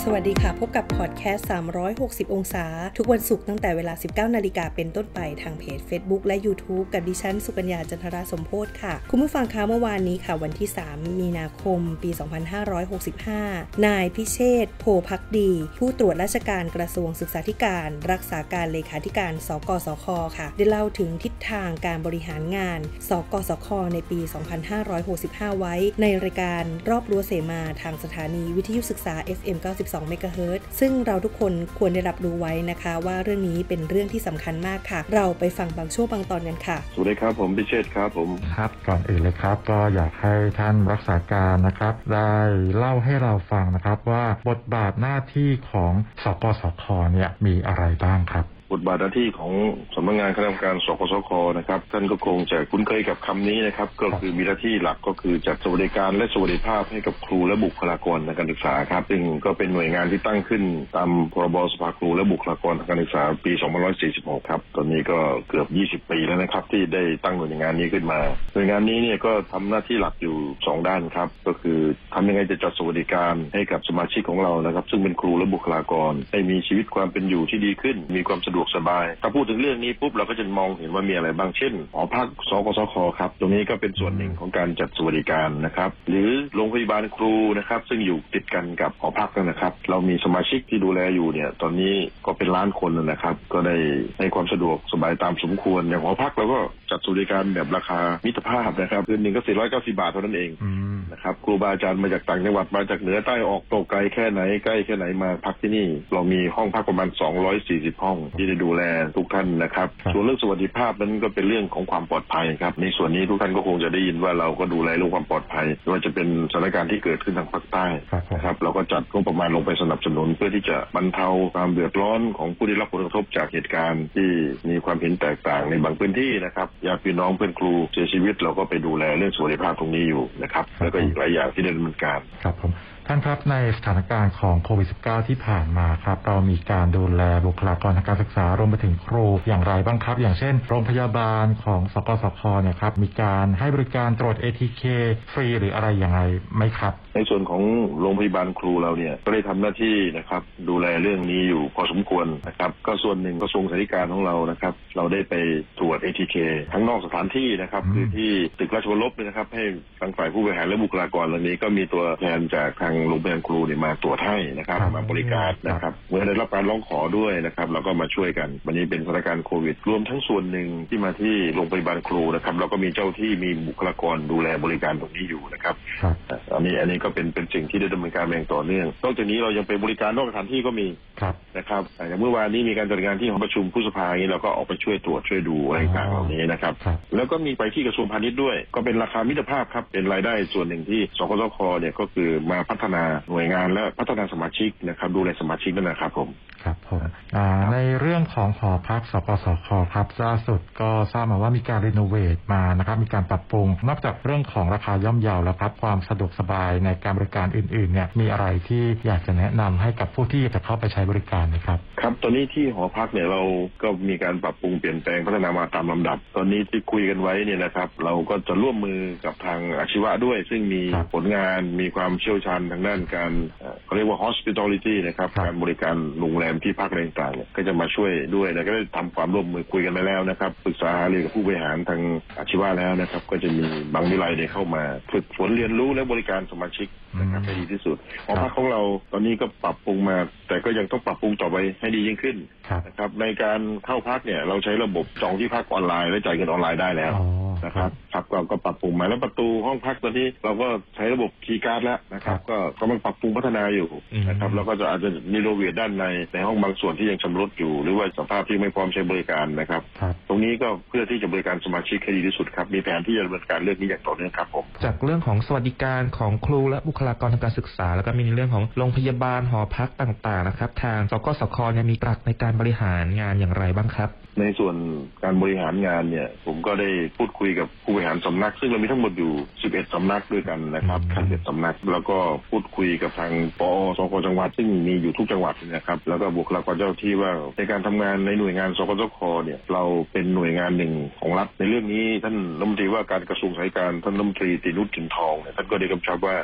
สวัสดีค่ะพบกับพอดแคสต์360องศาทุกวันศุกร์ตั้งแต่เวลา 19:00 น.เป็นต้นไปทางเพจ Facebook และ YouTube กับดิฉันสุกัญญาจันทราสมโพธิ์ค่ะคุณผู้ฟังคะเมื่อวานนี้ค่ะวันที่3มีนาคมปี2565นายพิเชษฐ์โพภักดีผู้ตรวจราชการกระทรวงศึกษาธิการรักษาการเลขาธิการสกสคค่ะได้เล่าถึงทิศทางการบริหารงานสกสคในปี2565ไว้ในรายการรอบรั้วเสมาทางสถานีวิทยุศึกษา FM 92 เมกะเฮิรตซ์ซึ่งเราทุกคนควรได้รับรู้ไว้นะคะว่าเรื่องนี้เป็นเรื่องที่สำคัญมากค่ะเราไปฟังบางช่วงบางตอนกันค่ะสวัสดีครับผมพิเชษฐ์ครับผมครับก่อนอื่นเลยครับก็อยากให้ท่านรักษาการนะครับได้เล่าให้เราฟังนะครับว่าบทบาทหน้าที่ของสกสคเนี่ยมีอะไรบ้างครับบทบาทหน้าที่ของสำนักงานคณะกรรมการสกสคนะครับท่านก็คงจะคุ้นเคยกับคำนี้นะครับก็คือมีหน้าที่หลักก็คือจัดสวัสดิการและสวัสดิภาพให้กับครูและบุคลากรทางการศึกษาครับซึ่งก็เป็นหน่วยงานที่ตั้งขึ้นตามพรบสภาครูและบุคลากรทางการศึกษาปี2546ครับตอนนี้ก็เกือบ20 ปีแล้วนะครับที่ได้ตั้งหน่วยงานนี้ขึ้นมาหน่วยงานนี้เนี่ยก็ทำหน้าที่หลักอยู่2ด้านครับก็คือทำยังไงจะจัดสวัสดิการให้กับสมาชิกของเรานะครับซึ่งเป็นครูและบุคลากรให้มีชีวิตความเป็นอยู่ที่ดีขึ้นมีความสะดวกสบายถ้าพูดถึงเรื่องนี้ปุ๊บเราก็จะมองเห็นว่ามีอะไรบ้างเช่นหอพักสกสคครับตรงนี้ก็เป็นส่วนหนึ่งของการจัดสวัสดิการนะครับหรือโรงพยาบาลครูนะครับซึ่งอยู่ติดกันกับหอพักนะครับเรามีสมาชิกที่ดูแลอยู่เนี่ยตอนนี้ก็เป็นล้านคนนะครับก็ได้ให้ความสะดวกสบายตามสมควรอย่างหอพักเราก็จัดสวัสดิการแบบราคามิตรภาพนะครับคืนนึงก็490 บาทเท่านั้นเองนะครับครูบาอาจารย์มาจากต่างจังหวัดมาจากเหนือใต้ออกตกไกลแค่ไหนใกล้แค่ไหนมาพักที่นี่เรามีห้องพักประมาณ240ห้องที่ได้ดูแลทุกท่านนะครับส่วนเรื่องสวัสดิภาพนั้นก็เป็นเรื่องของความปลอดภัยครับในส่วนนี้ทุกท่านก็คงจะได้ยินว่าเราก็ดูแลเรื่องความปลอดภัยไม่ว่าจะเป็นสถานการณ์ที่เกิดขึ้นทางภาคใต้นะครับเราก็จัดงบประมาณลงไปสนับสนุนเพื่อที่จะบรรเทาความเดือดร้อนของผู้ได้รับผลกระทบจากเหตุการณ์ที่มีความเห็นแตกต่างในบางพื้นที่นะครับญาติพี่น้องเพื่อนครูเสียชีวิตเราก็ไปดูแลเรื่องสวัสดิภาพตรงนี้อยู่นะครับแล้วก็อีกหลายอย่างที่ได้ดำเนินการครับผมท่านครับในสถานการณ์ของโควิด -19 ที่ผ่านมาครับเรามีการดูแลบุคลากรทางการศึกษารวมไปถึงครูอย่างไรบ้างครับอย่างเช่นโรงพยาบาลของสกสคเนี่ยครับมีการให้บริการตรวจ ATK ฟรีหรืออะไรอย่างไรไหมครับในส่วนของโรงพยาบาลครูเราเนี่ยก็ได้ทำหน้าที่นะครับดูแลเรื่องนี้อยู่พอสมควรนะครับก็ส่วนหนึ่งกระทรวงศึกษาของเรานะครับเราได้ไปตรวจ ATK ทั้งนอกสถานที่นะครับคือที่ตึกราชวรลนะครับให้ทางฝ่ายผู้บริหารและบุคลากรเหล่านี้ก็มีตัวแทนจากทางโรงพยาบาลครูเนี่ยมาตรวจให้นะครับมาบริการนะครับเมื่อได้รับการร้องขอด้วยนะครับเราก็มาช่วยกันวันนี้เป็นสถานการณ์โควิดรวมทั้งส่วนหนึ่งที่มาที่โรงพยาบาลครูนะครับเราก็มีเจ้าที่มีบุคลากรดูแลบริการตรงนี้อยู่นะครับอันนี้ก็เป็นสิ่งที่ได้ดำเนินการอย่างต่อเนื่องนอกจากนี้เรายังไปบริการนอกสถานที่ก็มีนะครับอย่างเมื่อวานนี้มีการจัดงานที่หอประชุมผู้สภาอย่างนี้เราก็ออกไปช่วยตรวจช่วยดูอะไรต่างๆเหล่านี้นะครับแล้วก็มีไปที่กระทรวงพาณิชย์ด้วยก็เป็นราคามิตรภาพครับเป็นรายได้ส่วนหนึ่งที่สกสคเนี่ยก็คือมาพัฒนาหน่วยงานและพัฒนาสมาชิกนะครับดูแลสมาชิกนั่นนะครับผมครับผมในเรื่องของหอพักสกสคครับล่าสุดก็ทราบมาว่ามีการรีโนเวทมานะครับมีการปรับปรุงนอกจากเรื่องของราคาย่อมเยาแล้วครับความสะดวกสบายในการบริการอื่นๆเนี่ยมีอะไรที่อยากจะแนะนำให้กับผู้ที่จะเข้าไปใช้บริการนะครับครับตอนนี้ที่หอพักเนี่ยเราก็มีการปรับปรุงเปลี่ยนแปลงพัฒนามาตามลำดับตอนนี้ที่คุยกันไว้เนี่ยนะครับเราก็จะร่วมมือกับทางอาชีวะด้วยซึ่งมีผลงานมีความเชี่ยวชาญทางด้านการเขาเรียกว่า hospitality นะครับการบริการโรงแรมที่พักอะไรต่างๆก็จะมาช่วยด้วยแล้วก็ได้ทำความร่วมมือคุยกันไปแล้วนะครับปรึกษาหารือกับผู้บริหารทางอาชีวะแล้วนะครับก็จะมีบางวิไลได้เข้ามาฝึกฝนเรียนรู้และบริการสมาชิกนะครับให้ดีที่สุดหอพักของเราตอนนี้ก็ปรับปรุงมาแต่ก็ยังต้องปรับปรุงต่อไปให้ดียิ่งขึ้นนะครับในการเข้าพักเนี่ยเราใช้ระบบจองที่พักออนไลน์และจ่ายเงินออนไลน์ได้แล้วนะครับก็ปรับปรุงมาแล้วประตูห้องพักตอนนี้เราก็ใช้ระบบคีย์การ์ดแล้วนะครับก็กำลังปรับปรุงพัฒนาอยู่นะครับแล้วก็จะอาจจะรีโนเวทด้านในห้องบางส่วนที่ยังชำรุดอยู่หรือว่าสภาพที่ไม่พร้อมใช้บริการนะครับตรงนี้ก็เพื่อที่จะบริการสมาชิกให้ดีที่สุดครับมีแผนที่จะดำเนินการเรื่องนี้อย่างต่อเนื่องครับผมจากเรื่องของสวัสดิการของครูและบุคลากรทางการศึกษาแล้วก็มีในเรื่องของโรงพยาบาลหอพักต่างๆนะครับทางสกสคเนี่ยมีหลักในการบริหารงานอย่างไรบ้างครับในส่วนการบริหารงานเนี่ยผมก็ได้พูดคุยกับผู้บริหารสำนักซึ่งเรามีทั้งหมดอยู่11สำนักด้วยกันนะครับ11สำนักแล้วก็พูดคุยกับทางปอสกจังหวัดซึ่งมีอยู่ทุกจังหวัดนะครับแล้วก็บุคลากรเจ้าที่ว่าในการทำงานในหน่วยงานสกสคเนี่ยเราเป็นหน่วยงานหนึ่งของรัฐในเรื่องนี้ท่านรัฐมนตรีว่าการกระทรวงสาธารณสุขท่านรัฐมนตรีตินุช จินทองเนี่ยท่านก็ได้กำชับว่าให้ท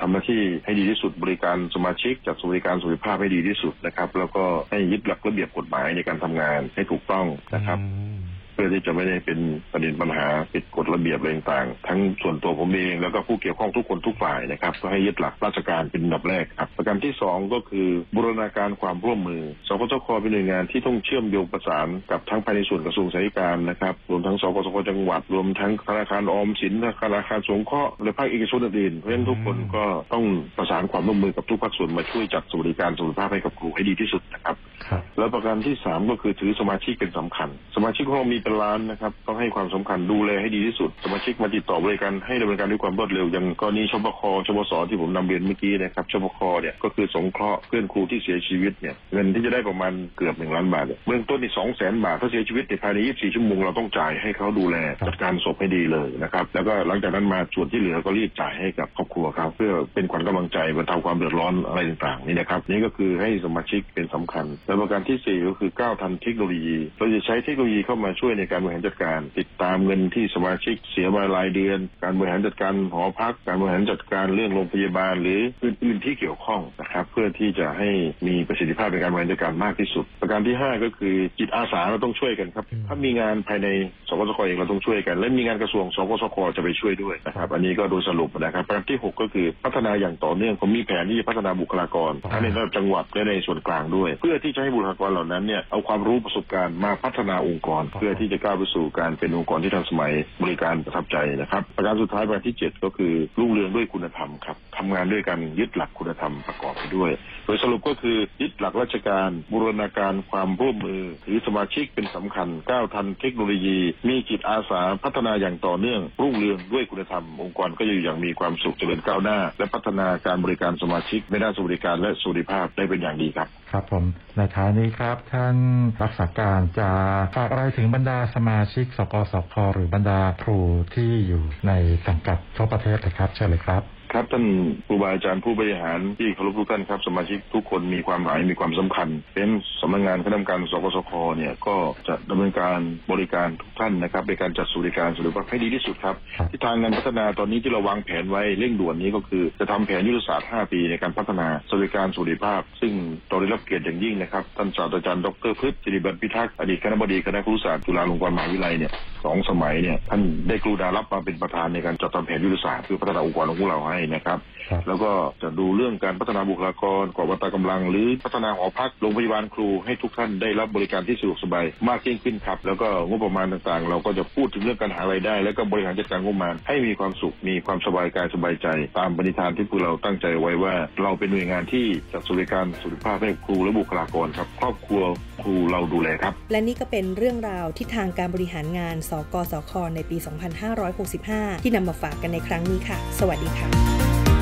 ทำหน้าที่ให้ดีที่สุดบริการสมาชิกจัดสวัสดิการสวัสดิภาพให้ดีที่สุดนะครับแล้วก็ให้ยึดหลักระเบียบกฎหมายในการทำงานให้ถูกต้องนะครับเพื่อที่จะไม่ได้เป็นประเด็นปัญหาผิดกฎระเบียบอะไรต่างๆทั้งส่วนตัวผมเองแล้วก็ผู้เกี่ยวข้องทุกคนทุกฝ่ายนะครับก็ให้ยึดหลักราชการเป็นอันดับแรกครับประการที่2ก็คือบูรณาการความร่วมมือสกสคเป็นหน่วยงานที่ต้องเชื่อมโยงประสานกับทั้งภายในส่วนกระทรวงสาธารณสุขนะครับรวมทั้งสกสคจังหวัดรวมทั้งธนาคารออมสินธนาคารสงเคราะห์และภาคเอกชนอื่นๆเพราะฉะนั้นทุกคนก็ต้องประสานความร่วมมือกับทุกภาคส่วนมาช่วยจัดสวัสดิการสวัสดิภาพให้กับครูให้ดีที่สุดนะครับแล้วประการที่3ก็คือถือสมาชิกเป็นสำคัญสมาชิกของเรามีเป็นล้านนะครับต้องให้ความสำคัญดูแลให้ดีที่สุดสมาชิกมาติดต่อบริการให้ดำเนินการด้วยความรวดเร็วอย่างกรณีชปคชปสที่ผมนำเรียนเมื่อกี้นะครับชปคเนี่ยก็คือสงเคราะห์เพื่อนครูที่เสียชีวิตเนี่ยเงินที่จะได้ประมาณเกือบ1 ล้านบาทเบื้องต้นนี่200,000 บาทถ้าเสียชีวิตในภายใน24 ชั่วโมงเราต้องจ่ายให้เขาดูแลจัดการศพให้ดีเลยนะครับแล้วก็หลังจากนั้นมาส่วนที่เหลือก็รีบจ่ายให้กับครอบครัวครับเพื่อเป็นขวัญกำลังใจบรรเทาความเดือดร้อนอะไรต่างๆนี่นะครับนี่ก็คือให้สมาชิกเป็นสำคัญและประการที่4ก็คือก้าวทันเทคโนโลยีเราจะใช้เทคโนโลยีเข้ามาช่วยในการบริหารจัดการติดตามเงินที่สมาชิกเสียรายเดือนการบริหารจัดการหอพักการบริหารจัดการเรื่องโรงพยาบาลหรืออื่นๆที่เกี่ยวข้องนะครับเพื่อที่จะให้มีประสิทธิภาพในการบริหารจัดการมากที่สุดประการที่5ก็คือจิตอาสาเราต้องช่วยกันครับถ้ามีงานภายในสกสคเองเราต้องช่วยกันและมีงานกระทรวงสกสคจะไปช่วยด้วยนะครับอันนี้ก็โดยสรุปนะครับประการที่6ก็คือพัฒนาอย่างต่อเนื่องผมมีแผนที่จะพัฒนาบุคลากรทั้งในระดับจังหวัดและในส่วนกลางด้วยเพื่อที่จะให้บุคลากรเหล่านั้นเนี่ยเอาความรู้ประสบการณ์มาพัฒนาองค์กรเพื่อที่จะก้าวไปสู่การเป็นองค์กรที่ทันสมัยบริการประทับใจนะครับประการสุดท้ายประการที่7ก็คือรุ่งเรืองด้วยคุณธรรมครับทำงานด้วยกันยึดหลักคุณธรรมประกอบไปด้วยโดยสรุปก็คือยึดหลักราชการบูรณาการความร่วมมือถือสมาชิกเป็นสำคัญก้าวทันเทคโนโลยีมีจิตอาสาพัฒนาอย่างต่อเนื่องรุ่งเรืองด้วยคุณธรรมองค์กรก็อยู่อย่างมีความสุขเจริญก้าวหน้าและพัฒนาการบริการสมาชิกในด้านสวัสดิการและสวัสดิภาพได้เป็นอย่างดีครับครับผมในท้ายนี้ครับท่านรักษาการจะฝากอะไรถึงบรรดาสมาชิกสกสคหรือบรรดาครูที่อยู่ในสังกัดทั่วประเทศเลยครับเชิญเลยครับครับท่านครูบาอาจารย์ผู้บริหารที่เคารพทุกท่านครับสมาชิกทุกคนมีความหมายมีความสำคัญเป็นสำนักงานคณะกรรมการสกสคเนี่ยก็จะดำเนินการบริการทุกท่านนะครับในการจัดสวัสดิการสวัสดิภาพให้ดีที่สุดครับที่ทางงานพัฒนาตอนนี้ที่เราวางแผนไว้เร่งด่วนนี้ก็คือจะทำแผนยุทธศาสตร์5 ปีในการพัฒนาสวัสดิการสวัสดิภาพซึ่งเราได้รับเกียรติอย่างยิ่งนะครับท่านศาสตราจารย์ดร.พฤษ ศิริบันพิทักษ์อดีตคณบดีคณะครุศาสตร์จุฬาลงกรณ์มหาวิทยาลัยเนี่ย2 สมัยเนี่ยท่านได้กรุณารับมาเป็นประธานในการจัดทำแผนยุทธศาสตร์เพื่อพัฒนาองค์กรของพวกเราให้นะครับแล้วก็จะดูเรื่องการพัฒนาบุคลากรก่อวัตกำลังหรือพัฒนาหอพักโรงพยาบาลครูให้ทุกท่านได้รับบริการที่สะดวกสบายมากยิ่งขึ้นครับแล้วก็งบประมาณต่างๆเราก็จะพูดถึงเรื่องการหารายได้และก็บริหารจัดการงบประมาณให้มีความสุขมีความสบายกายสบายใจตามปณิธานที่พวกเราตั้งใจไว้ว่าเราเป็นหน่วยงานที่จัดสวัสดิการสุขภาพให้ครูและบุคลากรครับครอบครัวครูเราดูแลครับและนี่ก็เป็นเรื่องราวที่ทางการบริหารงานสกสคในปี 2565 ที่นำมาฝากกันในครั้งนี้ค่ะสวัสดีค่ะ